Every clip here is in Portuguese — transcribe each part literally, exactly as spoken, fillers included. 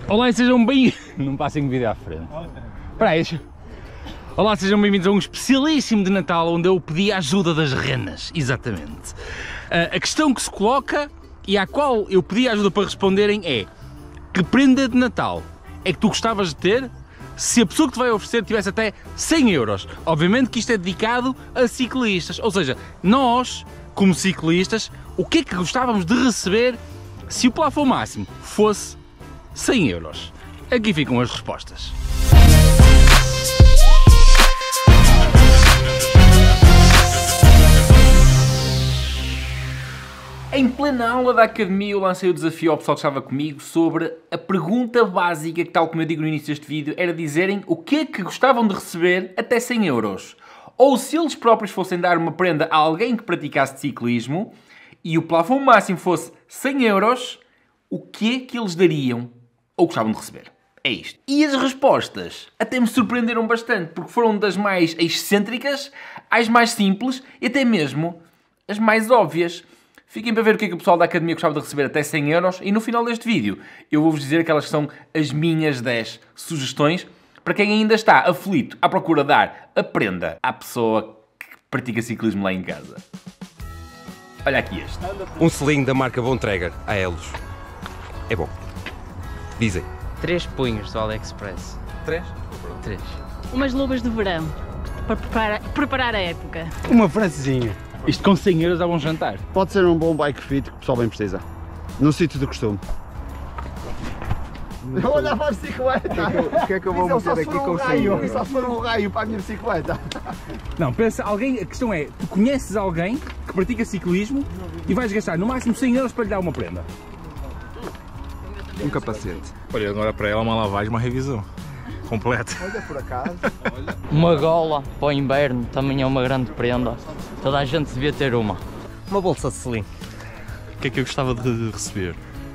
Olá e sejam bem... Não passem o vídeo à frente. Espera aí. Olá, sejam bem-vindos a um especialíssimo de Natal onde eu pedi a ajuda das renas. Exatamente. Uh, a questão que se coloca e à qual eu pedi a ajuda para responderem é: que prenda de Natal é que tu gostavas de ter se a pessoa que te vai oferecer tivesse até cem euros? Obviamente que isto é dedicado a ciclistas, ou seja, nós, como ciclistas, o que é que gostávamos de receber se o plafond máximo fosse cem euros? Aqui ficam as respostas. Em plena aula da academia eu lancei o desafio ao pessoal que estava comigo sobre a pergunta básica que, tal como eu digo no início deste vídeo, era dizerem o que é que gostavam de receber até cem euros. Ou se eles próprios fossem dar uma prenda a alguém que praticasse ciclismo e o plafond máximo fosse cem euros, o que é que eles dariam ou gostavam de receber? É isto. E as respostas até me surpreenderam bastante, porque foram das mais excêntricas às mais simples e até mesmo as mais óbvias. Fiquem para ver o que é que o pessoal da academia gostava de receber até cem euros e no final deste vídeo eu vou-vos dizer que elas são as minhas dez sugestões para quem ainda está aflito à procura de dar a prenda à pessoa que pratica ciclismo lá em casa. Olha aqui este. Um selinho da marca Bontrager, a Elos. É bom. Dizem. Três punhos do AliExpress. Três? Três. Umas luvas de verão, para preparar, preparar a época. Uma francesinha. Isto com cem euros dá um jantar. Pode ser um bom bike fit que o pessoal bem precisa. No sítio de costume. Olha para a bicicleta! O que é que eu vou meter aqui com cem euros? Só se for um raio para a minha bicicleta. Não, pensa, alguém, a questão é, tu conheces alguém que pratica ciclismo e vais gastar no máximo cem euros para lhe dar uma prenda. Um capacete. Olha, agora para ela uma lavagem, uma revisão completa. Olha, por acaso. Uma gola para o inverno também é uma grande prenda. Toda a gente devia ter uma. Uma bolsa de selim. O que é que eu gostava de receber?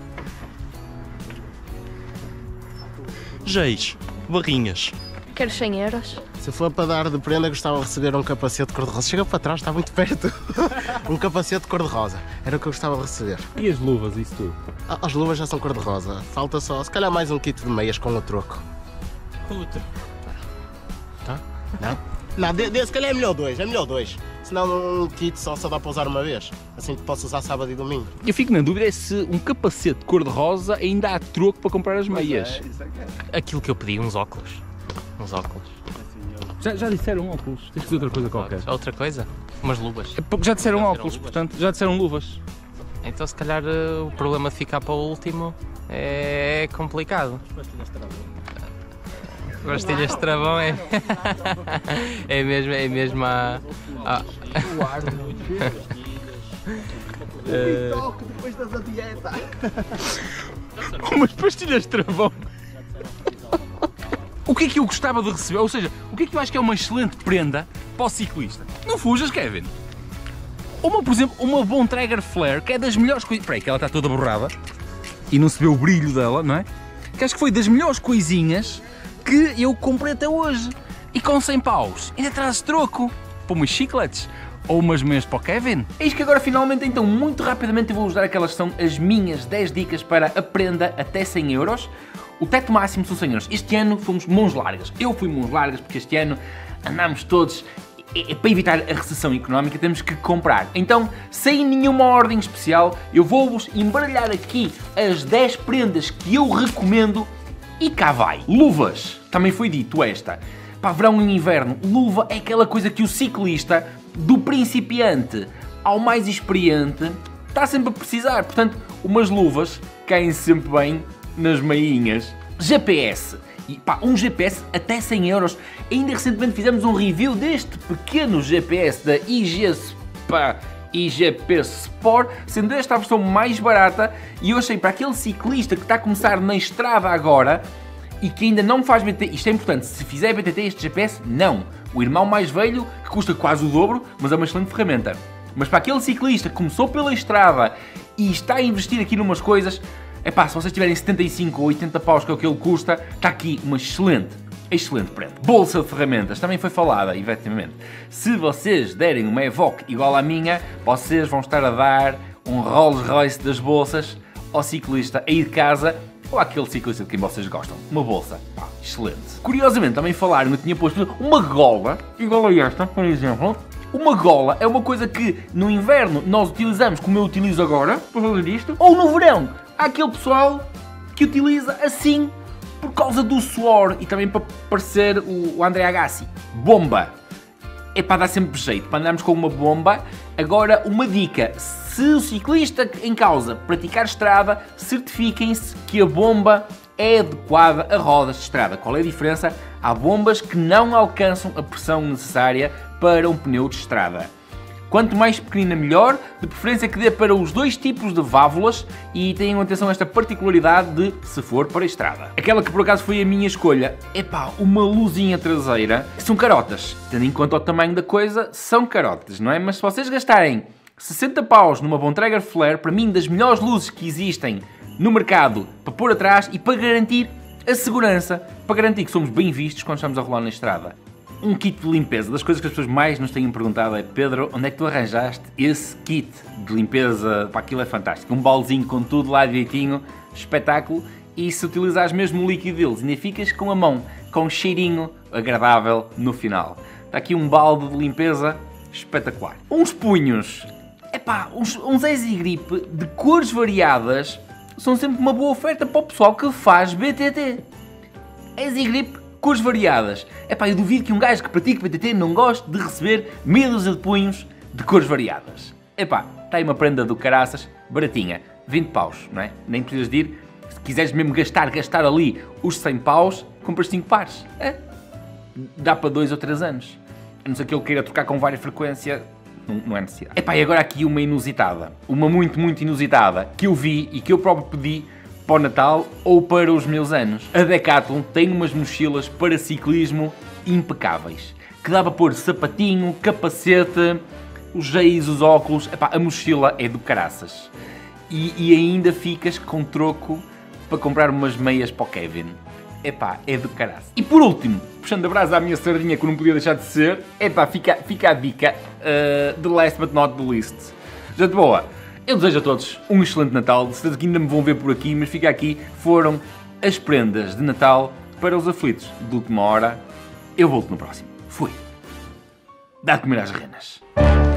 Geis, barrinhas. Quero cem euros. Se for para dar de prenda, gostava de receber um capacete cor-de-rosa. Chega para trás, está muito perto. Um capacete cor-de-rosa. Era o que eu gostava de receber. E as luvas, isso tudo? Ah, as luvas já são cor-de-rosa. Falta só, se calhar, mais um kit de meias com o troco. Puta. Tá? Não? Não, de, de, se calhar é melhor dois. É melhor dois. Senão um kit só, só dá para usar uma vez. Assim que posso usar sábado e domingo. Eu fico na dúvida é se um capacete cor-de-rosa ainda há troco para comprar as meias. Aquilo que eu pedi, uns óculos. Uns óculos. Já, já disseram óculos, tens que dizer outra coisa qualquer. Outra coisa? Umas luvas. É porque já disseram Já disseram óculos, luvas. portanto, já disseram luvas. Então se calhar eh, o problema de ficar para o último é complicado. Pastilhas de travão é... é mesmo, é mesmo a... a... Uh... toque depois da dieta. Umas pastilhas de travão. O que é que eu gostava de receber? Ou seja, o que é que eu acho que é uma excelente prenda para o ciclista? Não fujas, Kevin. Uma, por exemplo, uma Bontrager Flare, que é das melhores coisas... Espera aí, que ela está toda borrada e não se vê o brilho dela, não é? Que acho que foi das melhores coisinhas que eu comprei até hoje. E com cem paus ainda trazes troco para umas chicletes ou umas meias para o Kevin. Eis que agora finalmente, então, muito rapidamente eu vou-vos dar aquelas que são as minhas dez dicas para a prenda até cem euros. O teto máximo são cem euros. Este ano fomos mãos largas. Eu fui mãos largas porque este ano andámos todos... É, é para evitar a recessão económica, temos que comprar. Então, sem nenhuma ordem especial, eu vou-vos embaralhar aqui as dez prendas que eu recomendo e cá vai. Luvas. Também foi dito esta. Para verão e inverno, luva é aquela coisa que o ciclista, do principiante ao mais experiente, está sempre a precisar. Portanto, umas luvas caem sempre bem nas meinhas. G P S. E, pá, um G P S até cem euros. Ainda recentemente fizemos um review deste pequeno G P S da I G Spa I G P Sport, sendo esta a versão mais barata, e eu achei para aquele ciclista que está a começar na estrada agora e que ainda não faz B T T, isto é importante, se fizer B T T este G P S, não. O irmão mais velho, que custa quase o dobro, mas é uma excelente ferramenta. Mas para aquele ciclista que começou pela estrada e está a investir aqui numas coisas, é pá, se vocês tiverem setenta e cinco ou oitenta paus, que é o que ele custa, está aqui uma excelente, excelente prenda. Bolsa de ferramentas, também foi falada, efetivamente. Se vocês derem uma Evoque igual à minha, vocês vão estar a dar um Rolls Royce das bolsas ao ciclista a ir de casa ou aquele ciclista de quem vocês gostam, uma bolsa. Pá, excelente. Curiosamente, também falaram, eu tinha posto uma gola, igual a esta, por exemplo. Uma gola é uma coisa que no inverno nós utilizamos como eu utilizo agora, para fazer isto, ou no verão. Há aquele pessoal que utiliza assim por causa do suor e também para parecer o André Agassi. Bomba. É para dar sempre jeito, para andarmos com uma bomba. Agora, uma dica. Se o ciclista em causa praticar estrada, certifiquem-se que a bomba é adequada a rodas de estrada. Qual é a diferença? Há bombas que não alcançam a pressão necessária para um pneu de estrada. Quanto mais pequenina melhor, de preferência que dê para os dois tipos de válvulas e tenham atenção a esta particularidade de se for para a estrada. Aquela que por acaso foi a minha escolha, epá, uma luzinha traseira, são carotas. Tendo em conta o tamanho da coisa, são carotas, não é? Mas se vocês gastarem sessenta paus numa Bontrager Flare, para mim das melhores luzes que existem no mercado para pôr atrás e para garantir a segurança, para garantir que somos bem vistos quando estamos a rolar na estrada. Um kit de limpeza, das coisas que as pessoas mais nos têm perguntado é: Pedro, onde é que tu arranjaste esse kit de limpeza? Pá, aquilo é fantástico, um baldezinho com tudo lá direitinho, espetáculo, e se utilizares mesmo o líquido deles, ainda ficas com a mão, com um cheirinho agradável no final. Está aqui um balde de limpeza espetacular. Uns punhos, epá, uns, uns Easy Grip de cores variadas são sempre uma boa oferta para o pessoal que faz B T T. Easy Grip, cores variadas. Epá, eu duvido que um gajo que pratica B T T não goste de receber meia dúzia de punhos de cores variadas. Epá, está aí uma prenda do caraças, baratinha, vinte paus, não é? Nem precisas de ir. Se quiseres mesmo gastar, gastar ali os cem paus, compras cinco pares. É? Dá para dois ou três anos. A não ser que ele queira trocar com várias frequência, não, não é necessidade. Epá, e agora aqui uma inusitada. Uma muito, muito inusitada, que eu vi e que eu próprio pedi para o Natal ou para os meus anos. A Decathlon tem umas mochilas para ciclismo impecáveis, que dá para pôr sapatinho, capacete, os geis, os óculos. Epá, a mochila é do caraças. E, e ainda ficas com troco para comprar umas meias para o Kevin. Epá, é do caraças. E por último, puxando a brasa à minha sardinha, que não podia deixar de ser, epá, fica, fica a dica, uh, the last but not the least. Gente boa, eu desejo a todos um excelente Natal, de certeza que ainda me vão ver por aqui, mas fica aqui, foram as prendas de Natal para os aflitos de última hora. Eu volto no próximo. Fui. Dá de comer às renas.